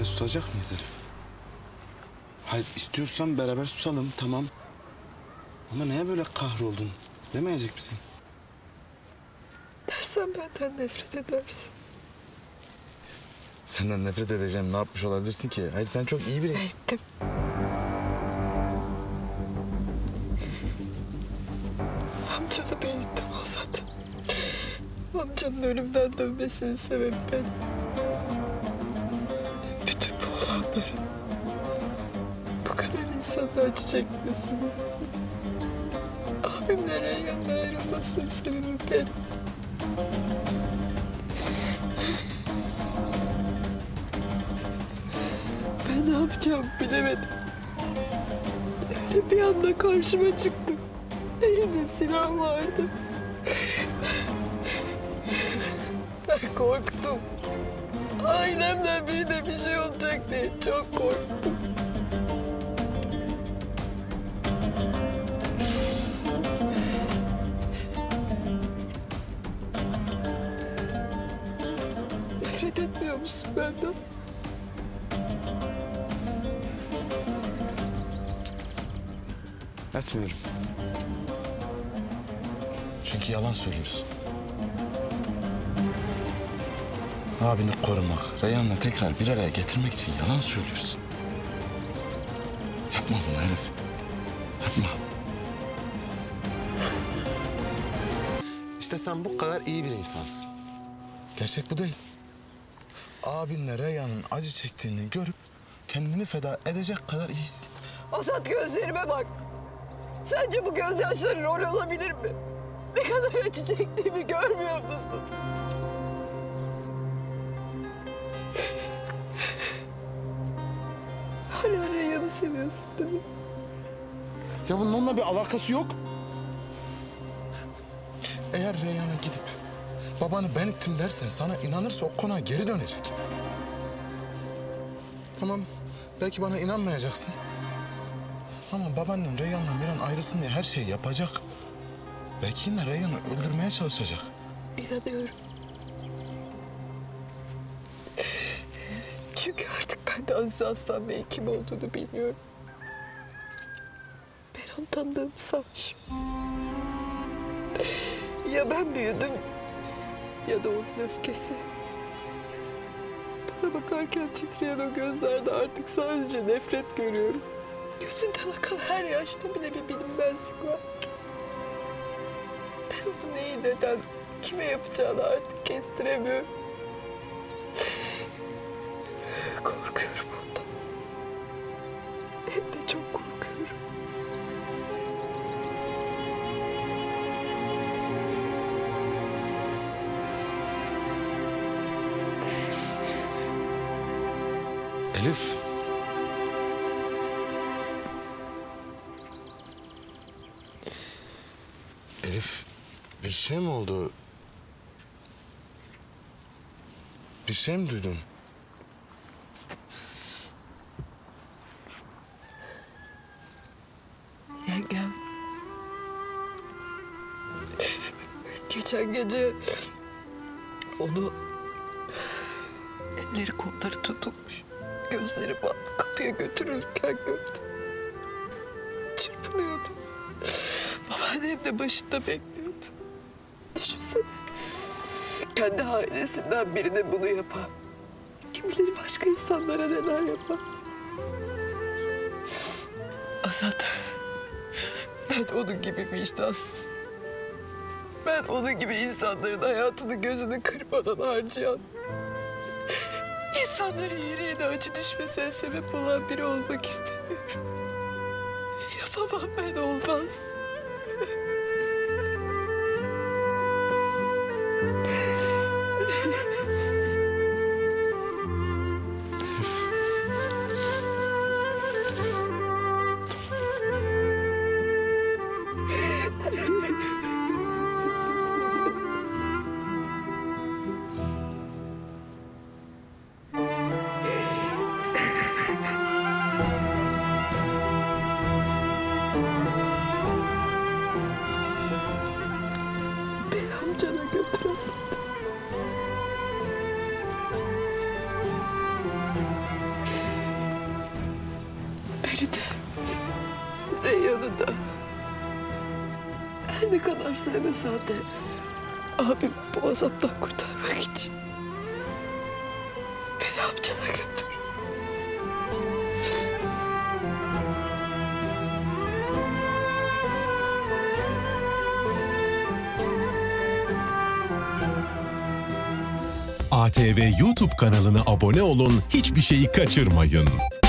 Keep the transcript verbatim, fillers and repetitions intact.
böyle susacak mıyız Elif? Hayır, istiyorsan beraber susalım, tamam. Ama neye böyle kahroldun? Demeyecek misin? Dersen benden nefret edersin. Senden nefret edeceğim. Ne yapmış olabilirsin ki? Hayır, sen çok iyi biri. Ettim. Amcanı ben ettim Azat. Amcanın ölümden dönmesinin sebebi benim. Bütün bu olanların, bu kadar insanın acı çekmesini, abimle Reyhan'la ayrılmasının sebebi benim. Ben ne yapacağımı bilemedim. Öyle bir anda karşıma çıktı. Elinde silah vardı. Ben korktum. Ailemden birine bir şey olacak diye çok korktum. Nefret etmiyor musun benden? Etmiyorum. Çünkü yalan söylüyorsun. Abini korumak, Reyhan'la tekrar bir araya getirmek için yalan söylüyorsun. Yapma bunu Elif. Yapma. İşte sen bu kadar iyi bir insansın. Gerçek bu değil. Abinle Reyhan'ın acı çektiğini görüp kendini feda edecek kadar iyisin. Azat, gözlerime bak. Sence bu gözyaşları rol olabilir mi? Ne kadar acı çektiğimi görmüyor musun? Hala Reyhan'ı seviyorsun değil mi? Ya bunun onunla bir alakası yok. Eğer Reyhan'a gidip babanı ben ittim dersen sana inanırsa o konağa geri dönecek. Tamam, belki bana inanmayacaksın. Ama babaannen Reyhan'la bir an ayrılsın diye her şeyi yapacak. Belki yine Reyhan'ı öldürmeye çalışacak. İnanıyorum. Çünkü artık ben de Aziz Aslan Bey'in kim olduğunu bilmiyorum. Ben onu tanıdığımı sanmışım. Ya ben büyüdüm ya da onun öfkesi. Bana bakarken titreyen o gözlerde artık sadece nefret görüyorum. Gözünden akan her yaşta bile bir bilinmezlik var. Ben onu neyi, neden, kime yapacağını artık kestiremiyorum. Korkuyorum ondan. Hem de çok korkuyorum. Elif. Elif, bir şey mi oldu? Bir şey mi duydun? Yengem. Geçen gece onu elleri kolları tutulmuş, gözleri bağlı kapıya götürülürken gördüm. Çırpınıyordu. Babaannem de başında bekliyordu. Düşünsene. Kendi ailesinden birine bunu yapan. Kim bilir başka insanlara neler yapar. Azat, ben onun gibi vicdansız. Ben onun gibi insanların hayatını gözünü kırmadan harcayan, insanların yüreğine acı düşmesine sebep olan biri olmak istemiyorum. Yapamam ben, olmaz. Amcana götür Azat. Beni de, Reyhan'ı da. Her ne kadar sevmesen de abim bu azaptan kurtarmak için beni amcana götür. A T V YouTube kanalına abone olun, hiçbir şeyi kaçırmayın.